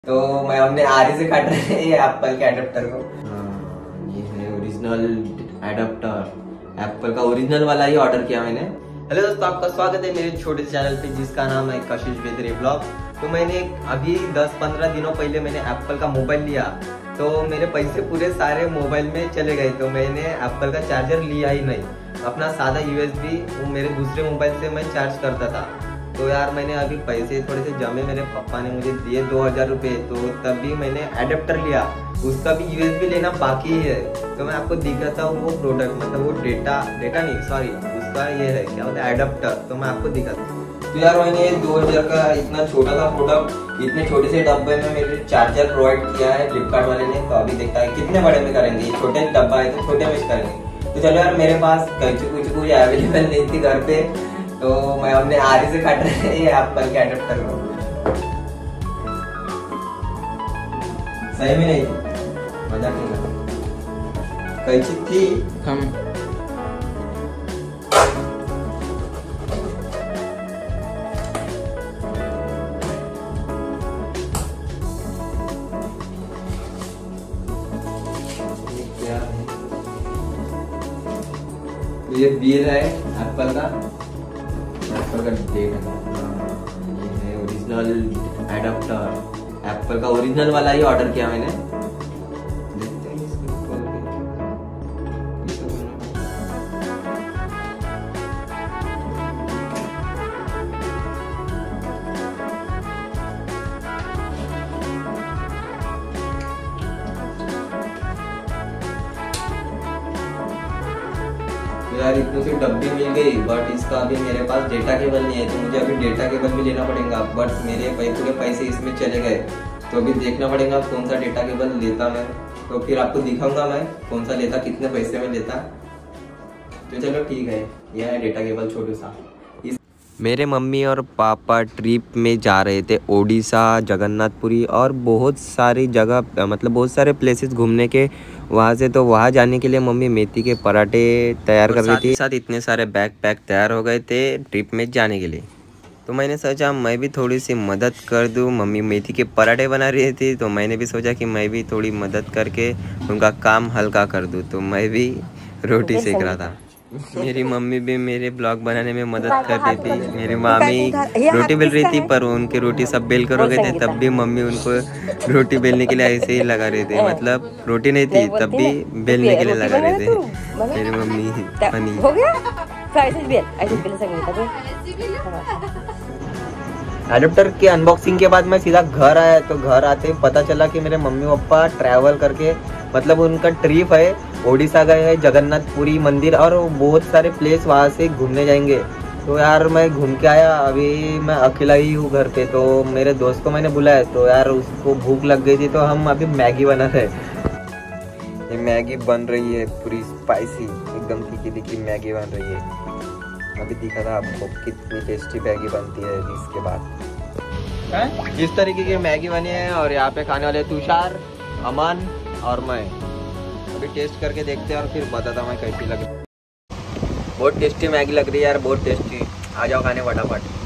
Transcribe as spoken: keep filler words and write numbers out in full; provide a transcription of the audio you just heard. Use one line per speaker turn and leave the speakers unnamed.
तो मैं हमने आरी से काट रहे हैं ये एप्पल के एडेप्टर को। ये है ओरिजिनल एडेप्टर, एप्पल का ओरिजिनल वाला ही ऑर्डर किया मैंने। हेलो दोस्तों, आपका स्वागत है मेरे छोटे से चैनल पे जिसका नाम है कशिश बेदरी ब्लॉग। तो मैंने अभी दस पंद्रह दिनों पहले मैंने एप्पल का मोबाइल लिया, तो मेरे पैसे पूरे सारे मोबाइल में चले गए। तो मैंने एप्पल का चार्जर लिया ही नहीं, अपना सादा यूएसबी वो मेरे दूसरे मोबाइल से मैं चार्ज करता था। तो यार मैंने अभी पैसे थोड़े से जमे, मेरे पापा ने मुझे दिए दो हजार रुपये, तो तभी मैंने एडेप्टर लिया, उसका भी यूएसबी लेना बाकी है। तो मैं आपको दिखाता हूँ वो प्रोडक्ट, मतलब वो डेटा डेटा नहीं सॉरी उसका ये है क्या होता है एडेप्टर। तो मैं आपको दिखाता हूँ। तो यार मैंने दो हजार का इतना छोटा सा प्रोडक्ट इतने छोटे से डब्बे में मेरे चार्जर प्रोवाइड किया है फ्लिपकार्ट वाले ने। तो अभी देखता है कितने बड़े में करेंगे, छोटे डब्बा है तो छोटे में करेंगे। तो चलो यार, मेरे पास कैची कुछ कुछ अवेलेबल नहीं थी घर पे, तो मैं हमने आरी से काट रहे हैं ये एप्पल के एडेप्टर को। सही में नहीं मजाक नहीं कर, कैची थी हम क्या है, ये बिल है एप्पल का, एप्पल का डेट है। ये है ओरिजिनल एडेप्टर, एप्पल का ओरिजिनल वाला ही ऑर्डर किया मैंने। देखते हैं इसको खोल के। यार इतनी सी डब्बी मिल गई, बट इसका अभी मेरे पास डेटा केबल नहीं है, तो मुझे अभी डेटा केबल भी लेना पड़ेगा। बट मेरे पूरे पैसे इसमें चले गए, तो अभी देखना पड़ेगा कौन सा डेटा केबल लेता मैं। तो फिर आपको दिखाऊंगा मैं कौन सा लेता, कितने पैसे में लेता। तो चलो ठीक है, यह है डेटा केबल छोटू सा। मेरे मम्मी और पापा ट्रिप में जा रहे थे ओडिशा, जगन्नाथपुरी और बहुत सारी जगह, मतलब बहुत सारे प्लेसेस घूमने के। वहाँ से तो वहाँ जाने के लिए मम्मी मेथी के पराठे तैयार कर रही थी, साथ इतने सारे बैग पैक तैयार हो गए थे ट्रिप में जाने के लिए। तो मैंने सोचा मैं भी थोड़ी सी मदद कर दूँ। मम्मी मेथी के पराठे बना रही थी, तो मैंने भी सोचा कि मैं भी थोड़ी मदद करके उनका काम हल्का कर दूँ। तो मैं भी रोटी सेक रहा था। मेरी मम्मी भी मेरे ब्लॉग बनाने में मदद कर रही थी। मेरी मामी रोटी बेल रही थी, पर उनकी रोटी सब बेल कर हो गए थे, तब भी मम्मी उनको रोटी बेलने के लिए ऐसे ही लगा रहे थे। मतलब रोटी नहीं थी तब भी बेलने के लिए लगा रहे थे मेरी मम्मी। फनी एडेप्टर के अनबॉक्सिंग के बाद मैं सीधा घर आया। तो घर आते ही पता चला कि मेरे मम्मी पापा ट्रैवल करके, मतलब उनका ट्रिप है, ओडिशा गए हैं, जगन्नाथपुरी मंदिर और बहुत सारे प्लेस वहाँ से घूमने जाएंगे। तो यार मैं घूम के आया, अभी मैं अकेला ही हूँ घर पे। तो मेरे दोस्त को मैंने बुलाया, तो यार उसको भूख लग गई थी, तो हम अभी मैगी बना रहे। ये मैगी बन रही है पूरी स्पाइसी, एकदम तीखी तीखी मैगी बन रही है। अभी दिखा था आपको कितनी टेस्टी मैगी बनती है इसके बाद। इस तरीके की मैगी बनी है, और यहाँ पे खाने वाले तुषार, अमन और मैं। अभी टेस्ट करके देखते हैं और फिर बताता मैं कैसी लगी। बहुत टेस्टी मैगी लग रही है यार, बहुत टेस्टी। आ जाओ खाने फटाफट।